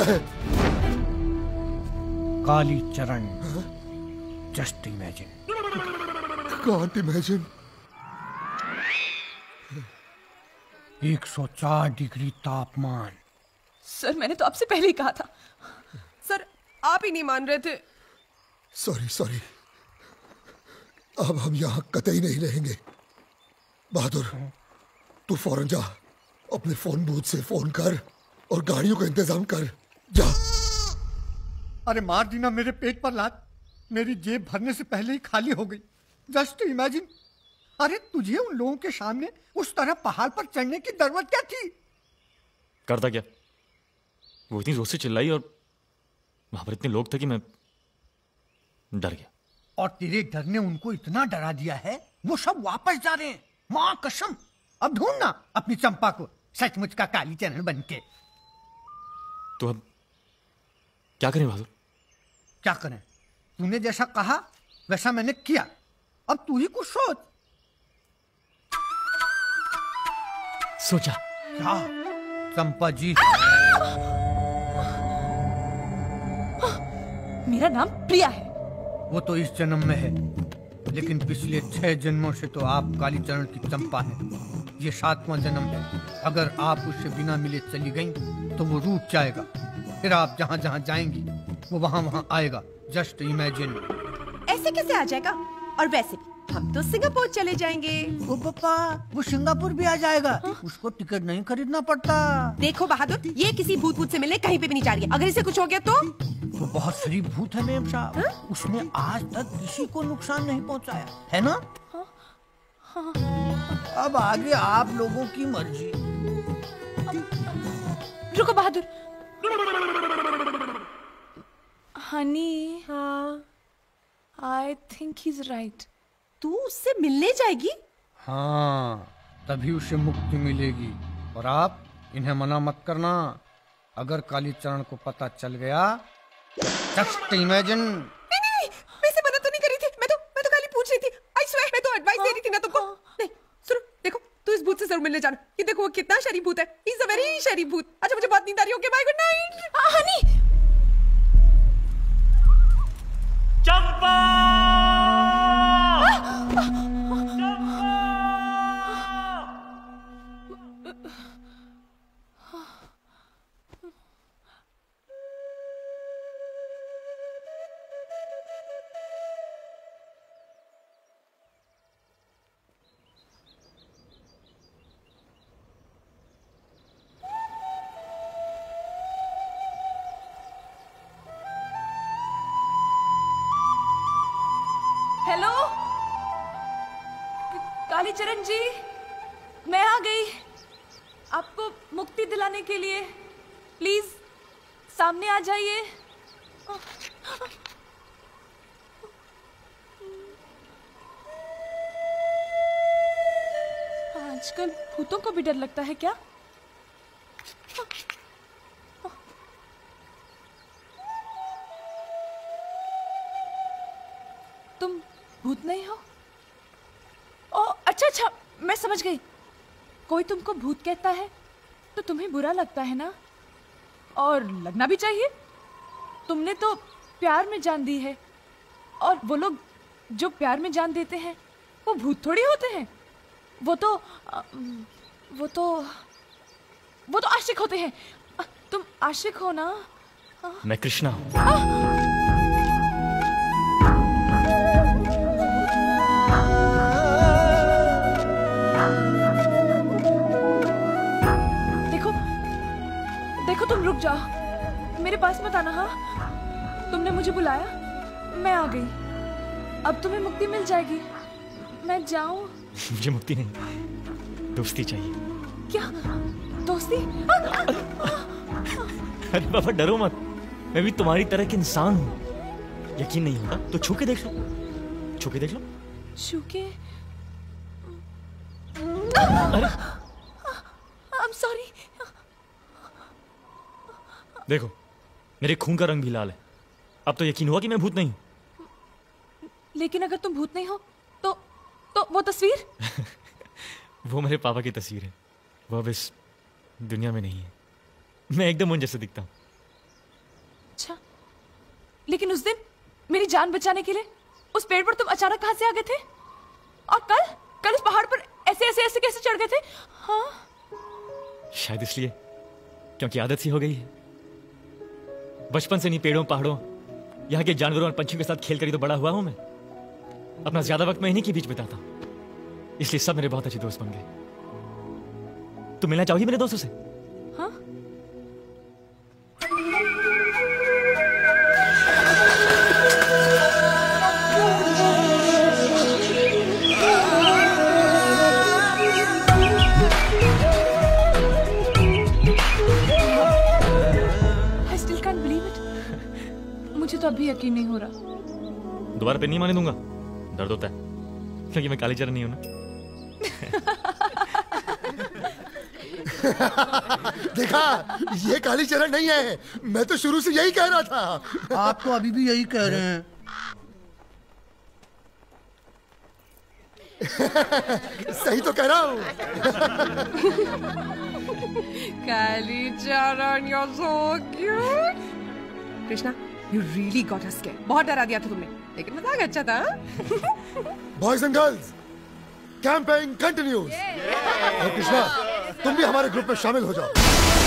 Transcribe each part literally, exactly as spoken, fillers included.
है? Kali Charan. Just imagine. Can't imagine. एक सौ चार डिग्री तापमान। सर मैंने तो आपसे पहले ही कहा था। सर आप ही नहीं मान रहे थे। सॉरी सॉरी, अब हम यहाँ कतई नहीं रहेंगे। बहादुर, तू फौरन जा, अपने फोन बूथ से फोन कर और गाड़ियों का इंतजाम कर। जा। अरे मार दी ना मेरे पेट पर लात। मेरी जेब भरने से पहले ही खाली हो गई। Just imagine. अरे तुझे उन लोगों के सामने उस तरह पहाड़ पर चढ़ने की जरूरत क्या थी? करता क्या? वो इतनी जोर से चिल्लाई और वहां पर इतने लोग थे कि मैं डर गया। और तेरे डर ने उनको इतना डरा दिया है, वो सब वापस जा रहे हैं। मां कसम। अब ढूंढना अपनी चंपा को, सचमुच का काली चरण बनके। तो अब क्या करें बहादुर? क्या करें? तूने जैसा कहा वैसा मैंने किया। अब तू ही कुछ सोच। सोचा क्या? चंपा जी। मेरा नाम प्रिया है। वो तो इस जन्म में है, लेकिन पिछले छह जन्मों से तो आप कालीचरण की चंपा है। ये सातवां जन्म है। अगर आप उससे बिना मिले चली गईं, तो वो रूठ जाएगा। फिर आप जहाँ जहाँ जाएंगी वो वहाँ वहाँ आएगा। Just imagine. ऐसे कैसे आ जाएगा? और वैसे भी हम तो सिंगापुर चले जाएंगे। ओ पापा, वो सिंगापुर भी आ जाएगा। हाँ? उसको टिकट नहीं खरीदना पड़ता। देखो बहादुर, ये किसी भूत भूत से मिलने कहीं पे भी नहीं जा रही है। अगर इसे कुछ हो गया तो? वो बहुत शरीफ भूत है मेम साहब। हाँ? उसने आज तक किसी को नुकसान नहीं पहुंचाया है ना? हाँ? हाँ? अब आगे आप लोगों की मर्जी। रुको बहादुर। हनी, हाँ, I think he is right. तू उससे मिलने जाएगी? हाँ, तभी उसे मुक्ति मिलेगी। और आप इन्हें मना मत करना। अगर कालीचरण को पता चल गया, जस्ट इमेजिन। नहीं नहीं नहीं, मैं इसे मना तो नहीं करी थी। मैं तो मैं तो खाली पूछ रही थी। आई स्वेयर, मैं तो एडवाइस दे रही थी ना तुमको। नहीं सुनो, देखो तू इस भूत से जरूर मिलने जाना। ये देखो वो कितना शरीफ भूत है। ही इज अ वेरी शरीफ भूत। अच्छा मुझे बहुत नींद आ रही है। Okay bye, good night. Honey. Champa! Hello Kalicharan ji, मैं आ गई आपको मुक्ति दिलाने के लिए। प्लीज सामने आ जाइए। आजकल भूतों को भी डर लगता है क्या? तुम भूत नहीं हो? ओ अच्छा अच्छा, मैं समझ गई। कोई तुमको भूत कहता है तो तुम्हें बुरा लगता है ना? और लगना भी चाहिए। तुमने तो प्यार में जान दी है। और वो लोग जो प्यार में जान देते हैं वो भूत थोड़ी होते हैं। वो तो वो तो वो तो आशिक होते हैं। तुम आशिक हो ना? मैं कृष्णा हूँ। देखो तुम रुक जाओ, मेरे पास मत आना। हाँ, तुमने मुझे बुलाया, मैं आ गई। अब तुम्हें मुक्ति मिल जाएगी। मैं जाऊं? मुझे मुक्ति नहीं, दोस्ती चाहिए। क्या दोस्ती? अरे बाबा डरो मत, मैं भी तुम्हारी तरह के इंसान हूँ। यकीन नहीं होता तो छू के देख लो, छू के देख लो। छू के? अरे I'm sorry। देखो मेरे खून का रंग भी लाल है। अब तो यकीन हुआ कि मैं भूत नहीं। लेकिन अगर तुम भूत नहीं हो तो तो वो तस्वीर? वो मेरे पापा की तस्वीर है। वो अब इस दुनिया में नहीं है। मैं एकदम उन जैसे दिखता हूँ। लेकिन उस दिन मेरी जान बचाने के लिए उस पेड़ पर तुम अचानक कहां से आ गए थे? और कल कल उस पहाड़ पर ऐसे ऐसे ऐसे कैसे चढ़ गए थे? हाँ, शायद इसलिए क्योंकि आदत सी हो गई है। बचपन से नहीं पेड़ों पहाड़ों यहाँ के जानवरों और पंछियों के साथ खेल कर ही तो बड़ा हुआ हूं मैं। अपना ज्यादा वक्त मैं इन्हीं के बीच बिताता हूं, इसलिए सब मेरे बहुत अच्छे दोस्त बन गए। तुम मिलना चाहोगी मेरे दोस्तों से? हाँ? I still can't believe it. मुझे तो अभी यकीन नहीं हो रहा। दोबारा पे नहीं माने दूंगा, दर्द होता है क्योंकि मैं कालीचरण नहीं हूं ना। देखा, ये कालीचरण नहीं है, मैं तो शुरू से यही कह रहा था। आप तो अभी भी यही कह रहे हैं। सही तो कह रहा हूँ। Kalicharan, you're so cute. Krishna, you really got us scared. बहुत डरा दिया था तुमने, लेकिन मजाक अच्छा था। Boys and girls, campaign continues. और कृष्णा, तुम भी हमारे ग्रुप में शामिल हो जाओ।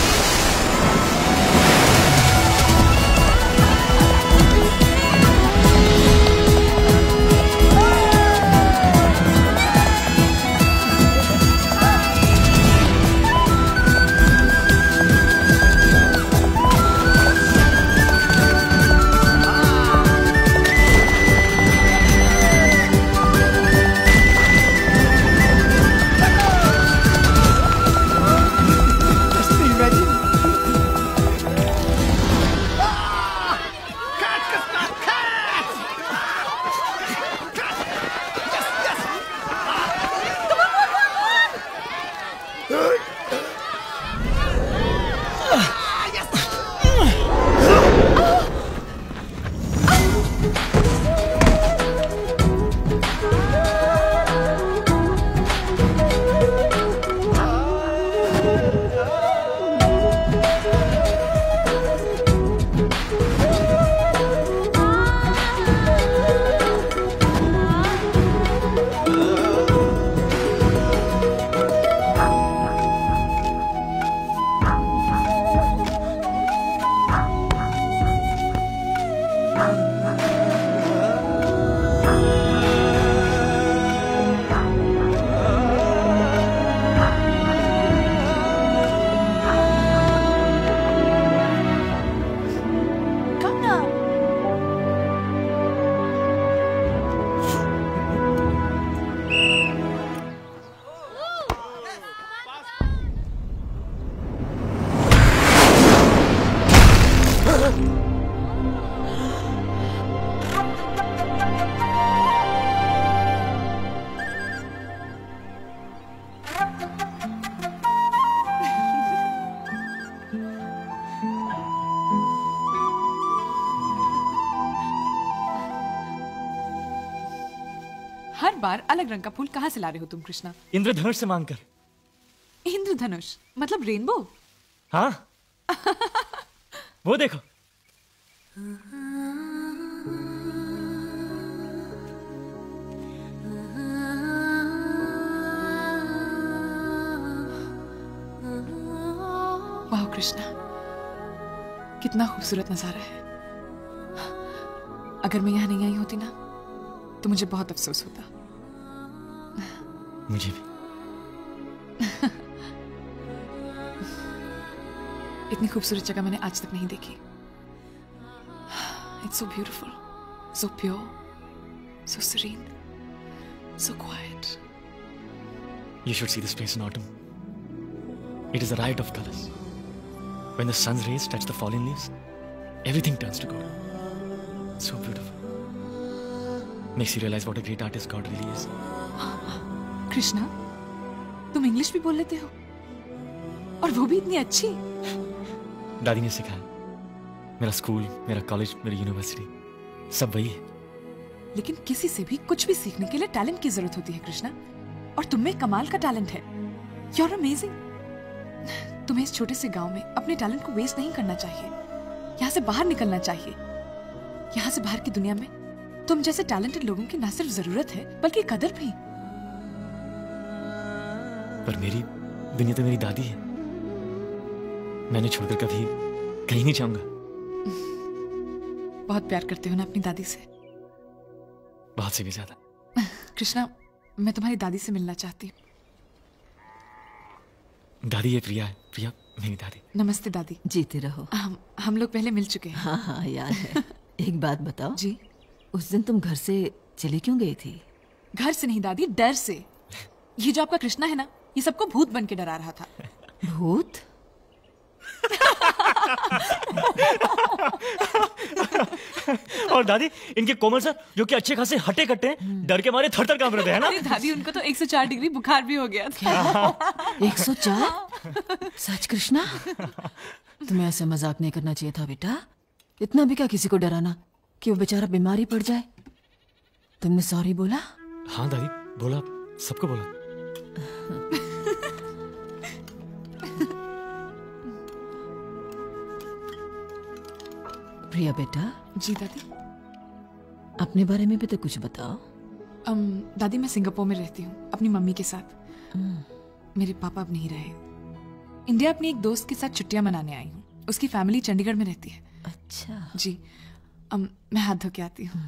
हर बार अलग रंग का फूल कहाँ से ला रहे हो तुम कृष्णा? इंद्रधनुष से मांगकर। इंद्रधनुष मतलब रेनबो? हाँ, वो देखो। वाह कृष्णा, कितना खूबसूरत नजारा है। अगर मैं यहाँ नहीं आई होती ना तो मुझे बहुत अफसोस होता। मुझे भी। इतनी खूबसूरत जगह मैंने आज तक नहीं देखी। It's so beautiful, so pure, so serene, so quiet. You should see this place in autumn. It is a riot of colors. When the sun's rays touch the fallen leaves, everything turns to gold. So beautiful. Makes you realize what a great artist God really is. Krishna, तुम English भी बोल लेते हो और वो भी इतनी अच्छी। दादी ने सिखाया। मेरा स्कूल, मेरा कॉलेज, मेरी यूनिवर्सिटी सब वही है। लेकिन किसी से भी कुछ भी सीखने के लिए टैलेंट की जरूरत होती है कृष्णा, और तुम में कमाल का टैलेंट है। You're amazing. तुम्हें इस छोटे से गांव में अपने टैलेंट को वेस्ट नहीं करना चाहिए। यहाँ से बाहर निकलना चाहिए। यहाँ से बाहर की दुनिया में तुम जैसे टैलेंटेड लोगों की ना सिर्फ जरूरत है बल्कि कदर भी। पर मेरी दुनिया तो मेरी दादी है, मैंने छोड़कर कभी कहीं नहीं जाऊंगा। बहुत प्यार करते हो ना अपनी दादी से? बहुत से भी ज्यादा। कृष्णा, मैं तुम्हारी दादी से मिलना चाहती हूँ। दादी ये प्रिया है, प्रिया मेरी दादी। नमस्ते दादी। जीते रहो। हम हम लोग पहले मिल चुके हैं। हाँ हाँ याद है। एक बात बताओ जी। उस दिन तुम घर से चली क्यों गई थी? घर से नहीं दादी, डर से। ये जो आपका कृष्णा है ना, ये सबको भूत बन के डरा रहा था। भूत? और दादी इनके कोमल सर जो कि अच्छे खासे हटे कट्टे हैं, डर के मारे थर थर कांप रहे थे, है ना? अरे दादी, उनको तो एक सौ चार डिग्री बुखार भी हो गया था। एक सौ चार? सच कृष्णा? तुम्हें ऐसा मजाक नहीं करना चाहिए था बेटा। इतना भी क्या किसी को डराना कि वो बेचारा बीमार ही पड़ जाए। तुमने सॉरी बोला? हाँ दादी, बोला, सबको बोला। प्रिया बेटा। जी दादी। अपने बारे में भी तो कुछ बताओ। um, दादी, मैं सिंगापुर में रहती हूँ अपनी मम्मी के साथ। मेरे पापा अब नहीं रहे। इंडिया अपनी एक दोस्त के साथ छुट्टियां मनाने आई हूँ। उसकी फैमिली चंडीगढ़ में रहती है। अच्छा। जी। um, मैं हाथ धो के आती हूँ।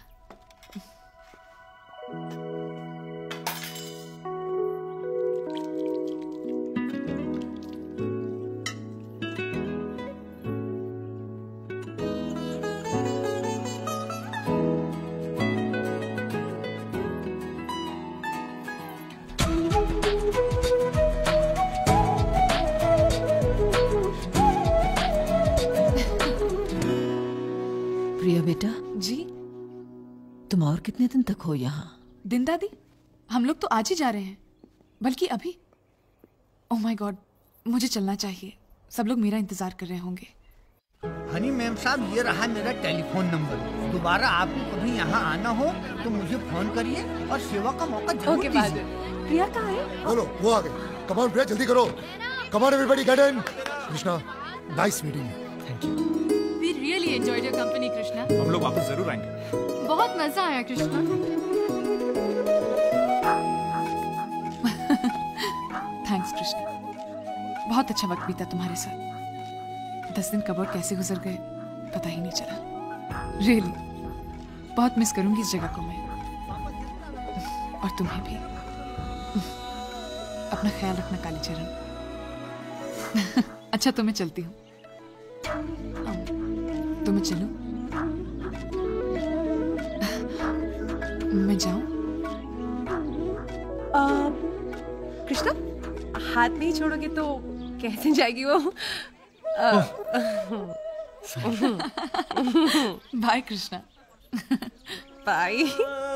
प्रिया बेटा। जी। तुम और कितने दिन तक हो यहाँ? दिन दादी, हम लोग तो आज ही जा रहे हैं, बल्कि अभी। ओह माय गॉड, मुझे चलना चाहिए। सब लोग मेरा इंतजार कर रहे होंगे। हनी मैम साहब, ये रहा मेरा टेलीफोन नंबर। दोबारा आपको कभी यहाँ आना हो तो मुझे फोन करिए और सेवा का मौका जरूर दीजिए। प्रिया कहाँ है? बोलो, वो आ गए। कम ऑन प्रिया, जल्दी करो। Come on everybody, get in. Krishna, nice meeting. Thank you. We really enjoyed your company, Krishna. हम लोग वापस जरूर आएंगे। बहुत मजा आया कृष्णा। थैंक्स कृष्णा, बहुत अच्छा वक्त बीता तुम्हारे साथ। दस दिन कब और कैसे गुजर गए पता ही नहीं चला। रियली बहुत मिस करूंगी इस जगह को मैं, और तुम्हें भी। अपना ख्याल रखना कालीचरण। अच्छा, तो मैं चलती हूँ। तो मैं चलूं? मैं जाऊं? कृष्णा, हाथ नहीं छोड़ोगे तो कैसे जाएगी वो? बाय कृष्णा। बाय।